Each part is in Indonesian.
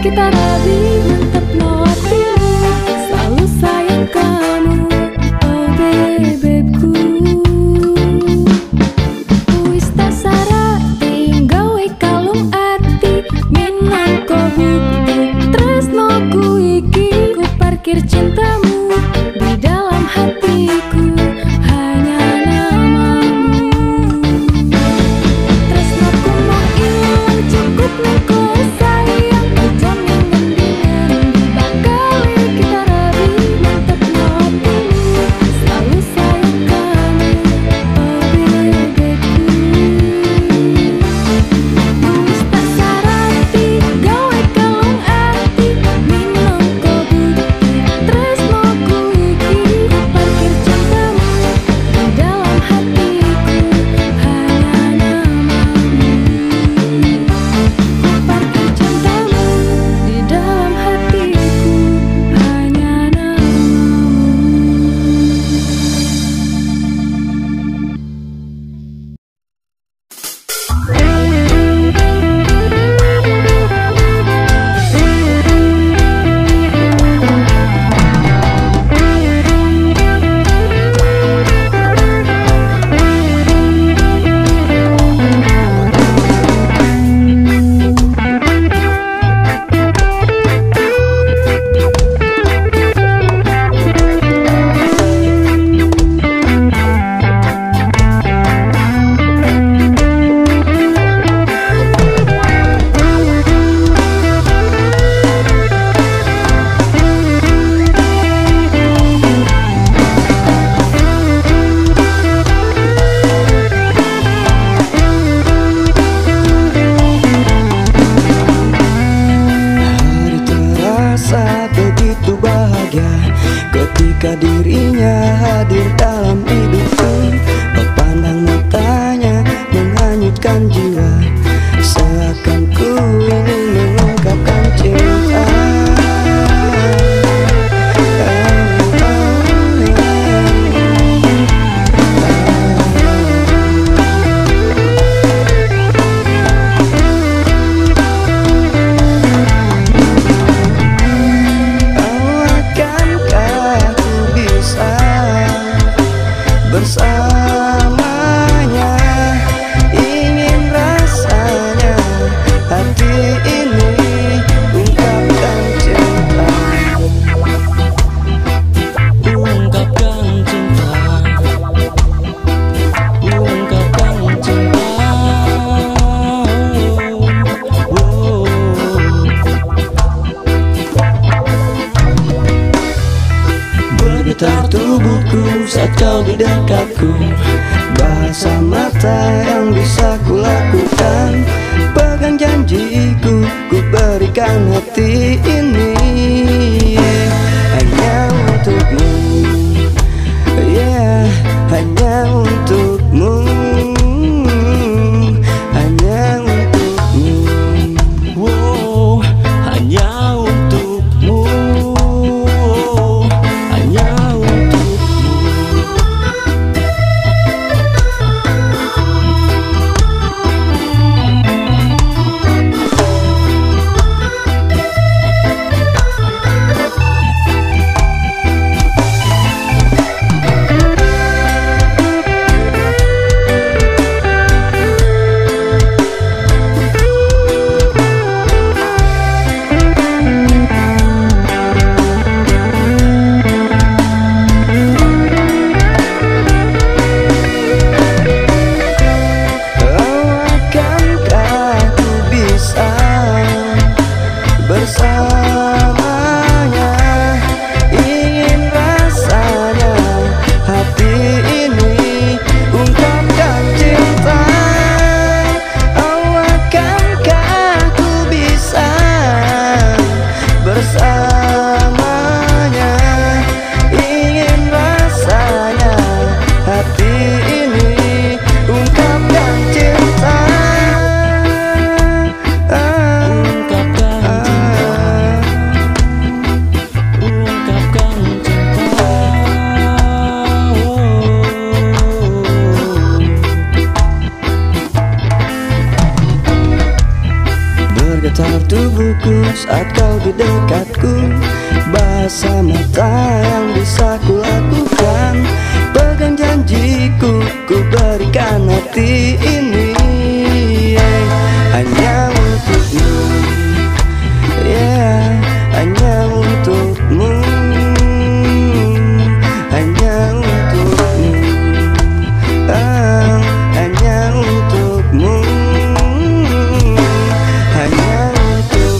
kita rabi mantap no hatimu, selalu sayang kamu, oh bebekku. Wis tak sarati gawe kalung ati, minangka bukti tresnoku iki. Ku parkir cintamu di dalam hatiku, hanya namamu. Tresnoku mau ilang cukup nengko sayang, aja mendingan dibakali kita rabi mantap no hatimu, selalu sayang kamu, oh bebekku. Wis tak sarati gawe kalung ati, minangka bukti tresnoku iki. Ku parkir cintamu di dalam hatiku, hanya namamu. Ku parkir cintamu di dalam hatiku, hanya hari terasa begitu bahagia ketika dirinya hadir dalam hidupku. Memandang matanya menghanyutkan jiwa, seakan ku ingin mengungkapkan cinta. Oh, akankah ku bisa bersamanya? Ingin rasanya hati ini ungkapkan cinta. Ungkapkan cinta. Ungkapkan cinta. Oh. Bergetar tubuhku saat kau di dekatku, bahasa mata yang bisa kulakukan. Pegang janjiku, ku berikan hati ini hanya untukmu, yeah, hanya untukmu, hanya untukmu. Wow, hanya untukmu, hanya untukmu. Gemetar tubuhku saat kau di dekatku, bahasa mata yang bisa ku lakukan. Pegang janjiku, ku berikan hati ini hanya untukmu, yeah, hanya untukmu, hanya untukmu, hanya untukmu, hanya untukmu.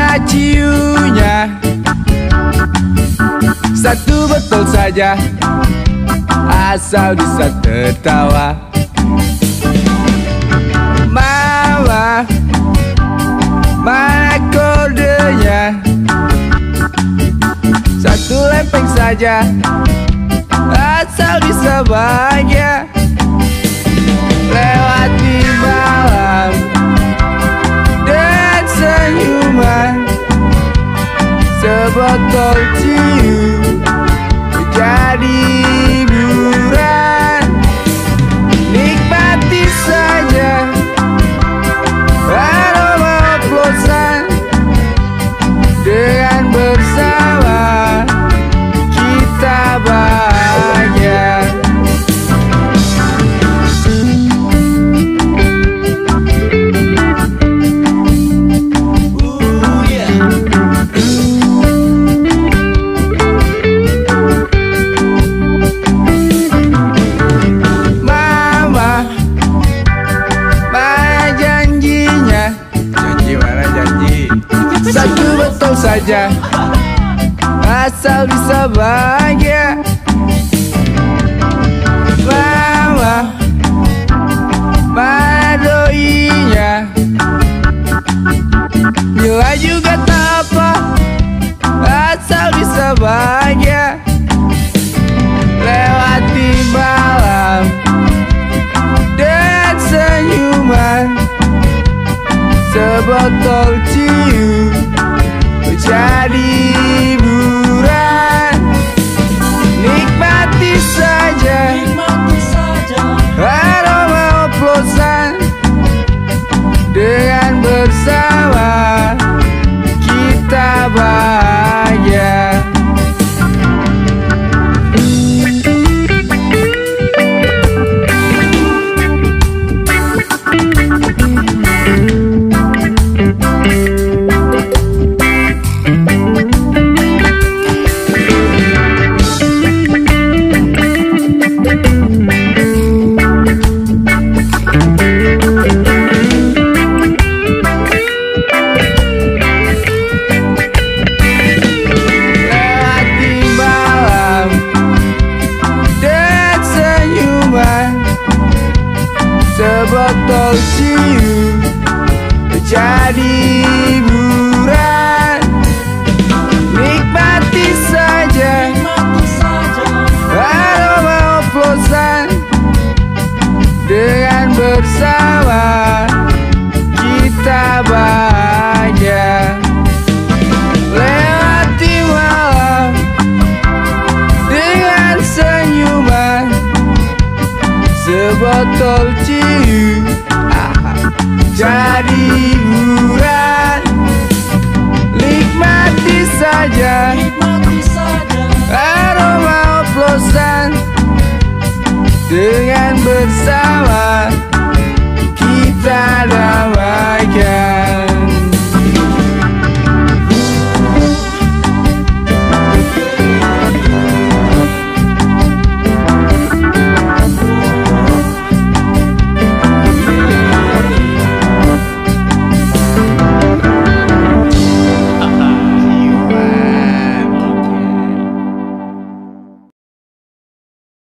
ciunya satu botol saja, asal bisa tertawa. Mama, mana kodenya? Satu lempeng saja, asal bisa bahagia. Lewati malam dan senyuman, sebotol cium jadi hiburan. Nikmati saja aroma oplosan, dengan bersama kita bahagia. Satu botol saja, asal bisa bahagia. Mama, mana doinya? Bila juga tak apa, asal bisa bahagia. Lewati malam dan senyuman, sebotol cium jadi hiburan. Nikmati saja aroma oplosan, dengan bersama kita bahagia. Sebotol cium jadi hiburan. Nikmati saja aroma oplosan, dengan bersama kita bahagia. Lewati malam dengan senyuman, sebotol cium jadi hiburan. Nikmati saja aroma oplosan, dengan bersama